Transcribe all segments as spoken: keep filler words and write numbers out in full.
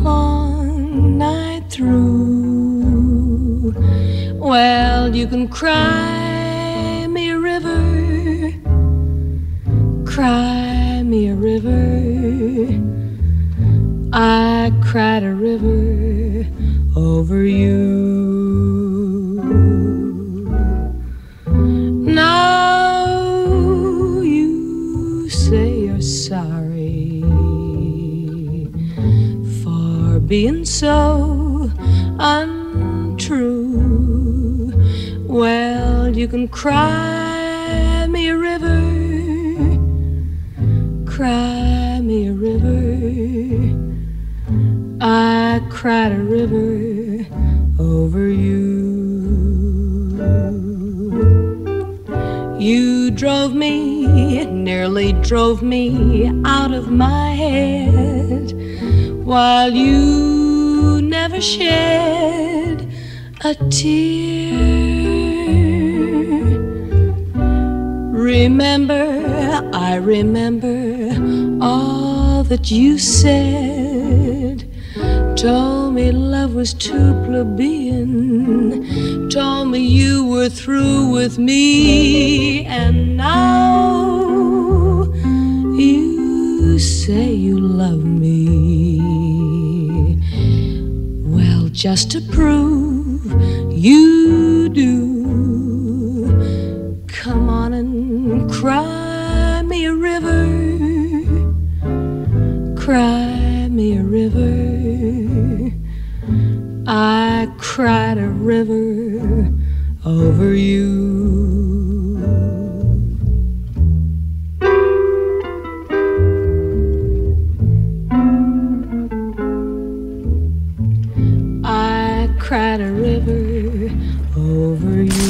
long night through. Well, you can cry me a river, cry me a river. I cried a river over you. Now you say you're sorry for being so untrue. Well, you can cry me a river, cry me a river. I cried a river over you. You drove me, nearly drove me out of my head, while you never shed a tear. Remember, I remember all that you said. Told me love was too plebeian, told me you were through with me. And now you say you love me. Well, just to prove you do, come on and cry me a river, cry me a river. I cried a river over you. I cried a river over you.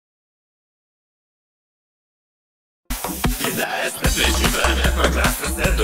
Когда я сплю, чувствую, как мой глаз раздирает.